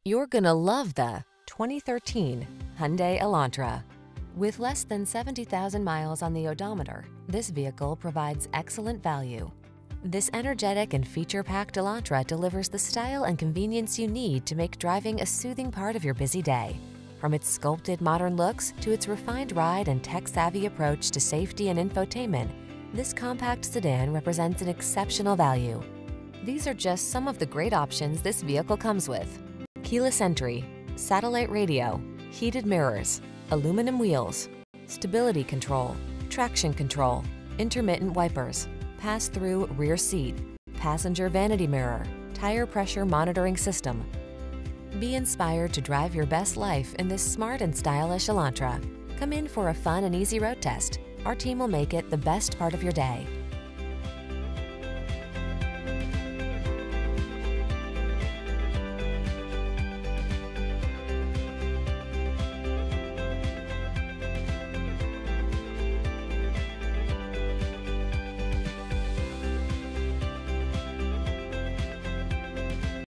You're gonna love the 2013 Hyundai Elantra. With less than 70,000 miles on the odometer, this vehicle provides excellent value. This energetic and feature-packed Elantra delivers the style and convenience you need to make driving a soothing part of your busy day. From its sculpted modern looks to its refined ride and tech-savvy approach to safety and infotainment, this compact sedan represents an exceptional value. These are just some of the great options this vehicle comes with: keyless entry, satellite radio, heated mirrors, aluminum wheels, stability control, traction control, intermittent wipers, pass-through rear seat, passenger vanity mirror, tire pressure monitoring system. Be inspired to drive your best life in this smart and stylish Elantra. Come in for a fun and easy road test. Our team will make it the best part of your day.